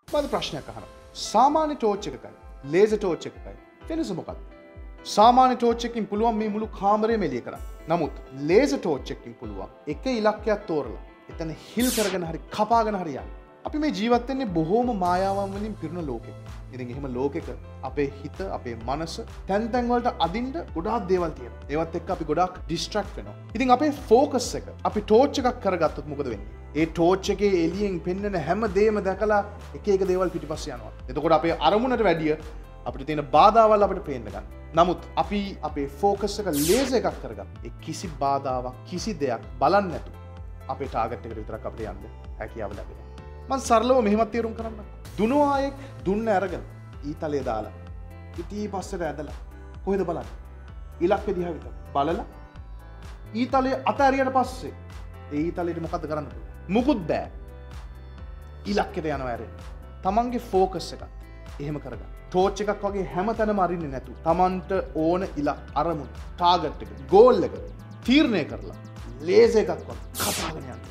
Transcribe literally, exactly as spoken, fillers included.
මම ප්‍රශ්නයක් අහනවා. සාමාන්‍ය ටෝච් එකකයි ලේසර් ටෝච් එකකයි වෙනස මොකක්ද? සාමාන්‍ය ටෝච් එකකින් පුළුවන් මේ මුළු කාමරයම එළිය කරන්න. නමුත් ලේසර් ටෝච් එකකින් පුළුවන් එක ඉලක්කයක් තෝරලා එතන හිල් කරගෙන හරි කපාගෙන හරි යන්න. අපි මේ ජීවත් වෙන්නේ බොහෝම මායාවන් වලින් පිරුණු ලෝකෙක. ඉතින් එහෙම ලෝකෙක අපේ හිත, අපේ මනස තැන් තැන් වලට අදින්න ගොඩාක් දේවල් තියෙනවා. ඒවත් එක්ක අපි ගොඩාක් ඩිස්ට්‍රැක්ට් වෙනවා. ඉතින් අපේ ફોකස් එක අපි ටෝච් එකක් කරගත්තොත් මොකද වෙන්නේ? ඒ ටෝච් එකේ එළියෙන් පෙන්වන හැම දෙයක්ම දැකලා එක එක දේවල් පිටිපස්සේ යනවා. එතකොට අපේ අරමුණට වැඩිය අපිට තියෙන බාධාවල් අපිට පේන්න ගන්නවා. නමුත් අපි අපේ ફોකස් එක ලේසර් එකක් කරගත්තා. ඒ කිසි බාධාවක්, කිසි දෙයක් බලන්නේ නැතුව අපේ ටාගට් එකට විතරක් අපිට යන්න හැකියාව ලැබෙනවා. මම සරලව මෙහෙමත් තේරුම් කරන්න. දුනුවායෙක් දුන්න අරගෙන ඊතලයේ දාලා පිටිපස්සට ඇදලා කොහෙද බලන්නේ? ඉලක්කෙ දිහා විතර බලලා ඊතලයේ අතහැරියට පස්සේ ඒ ඊතලයට මොකද කරන්න පුළුවන්? මුකුත් බෑ. ඉලක්කෙට යනවා ඇරෙන්න. තමන්ගේ ફોකස් එක එහෙම කරගන්න. ටෝච් එකක් වගේ හැමතැනම අරින්නේ නැතුව තමන්ට ඕන ඉලක්ක අරමුණ ටාගට් එක ගෝල් එක තීරණය කරලා ලේසර් එකක් වගේ කපාගෙන යන්න.